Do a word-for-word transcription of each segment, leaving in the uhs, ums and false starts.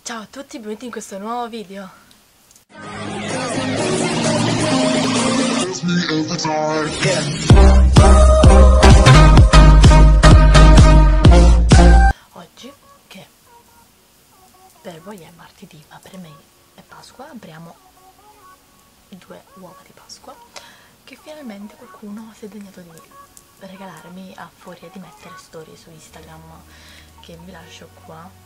Ciao a tutti, benvenuti in questo nuovo video. Oggi, che per voi è martedì, ma per me è Pasqua, apriamo due uova di Pasqua che finalmente qualcuno si è degnato di regalarmi a furia di mettere storie su Instagram, che vi lascio qua.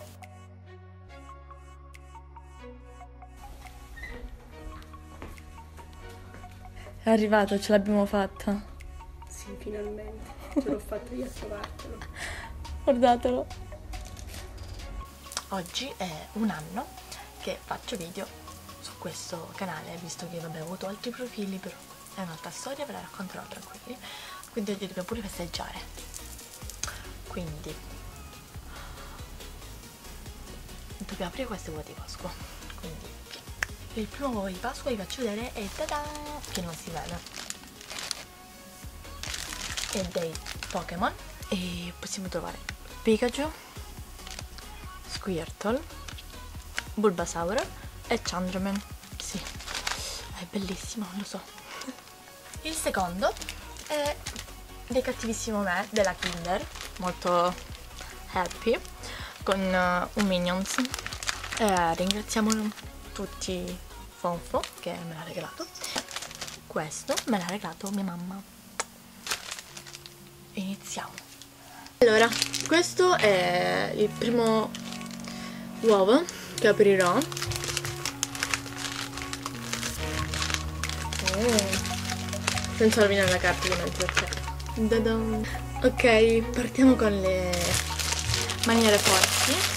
È arrivato, ce l'abbiamo fatta. Sì, finalmente. Ce l'ho fatta io a trovartelo. Guardatelo. Oggi è un anno che faccio video su questo canale, visto che vabbè, ho avuto altri profili, però è un'altra storia, ve la racconterò tranquilli. Quindi oggi dobbiamo pure festeggiare. Quindi dobbiamo aprire queste uova di Pasqua. Quindi il primo uovo di Pasqua vi faccio vedere è tada, che non si vede, è dei Pokémon e possiamo trovare Pikachu, Squirtle, Bulbasaur e Chandraman. Sì, è bellissimo, lo so. Il secondo è dei Cattivissimo Me della Kinder, molto happy, con uh, un Minions. Eh, ringraziamo tutti Fonfo che me l'ha regalato. Questo me l'ha regalato mia mamma. Iniziamo. Allora, questo è il primo uovo che aprirò. Oh. Senza rovinare la carta ovviamente, perché ok, partiamo con le maniere forti.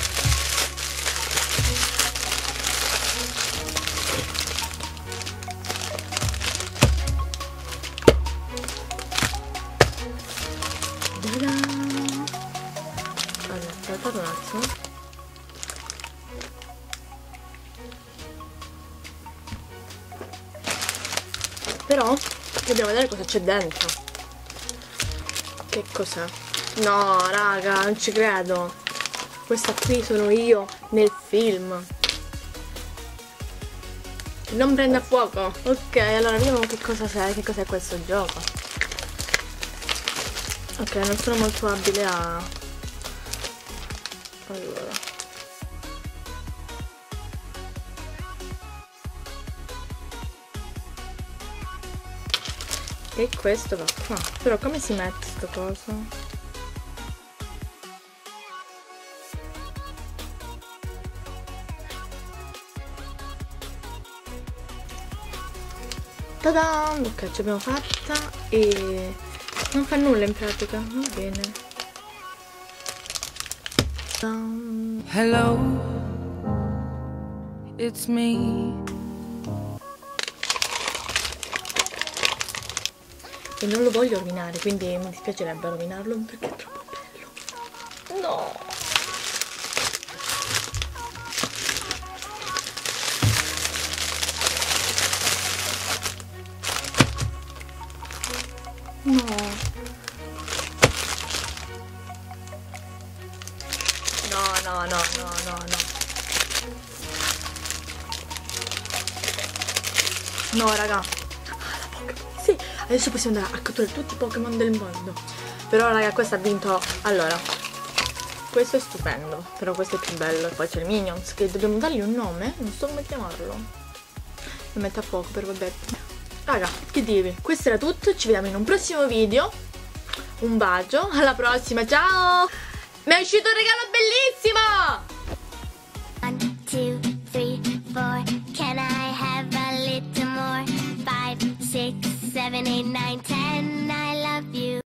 Allora, aspettate un attimo. Però dobbiamo vedere cosa c'è dentro. Che cos'è? No, raga, non ci credo. Questa qui sono io nel film. Non prenda fuoco. Ok, allora vediamo che cosa c'è, che cos'è questo gioco. Ok, non sono molto abile a... Allora. E questo va qua. Però come si mette sto coso? Tada! Ok, ce l'abbiamo fatta e... non fa nulla in pratica, va bene. Um... Hello, it's me. E non lo voglio rovinare, quindi mi dispiacerebbe rovinarlo perché è troppo bello. No! No! No, no, no, no, no, no. No, raga. Sì, adesso possiamo andare a catturare tutti i Pokémon del mondo. Però, raga, questo ha vinto. Allora, questo è stupendo. Però questo è più bello. E poi c'è il Minions, che dobbiamo dargli un nome. Non so come chiamarlo. Lo metto a fuoco, però vabbè. Raga, che dire, questo era tutto. Ci vediamo in un prossimo video. Un bacio, alla prossima, ciao! Mi è uscito un regalo bellissimo! One, two, three, four. Can I have a little more? Five, six, seven, eight, nine, ten.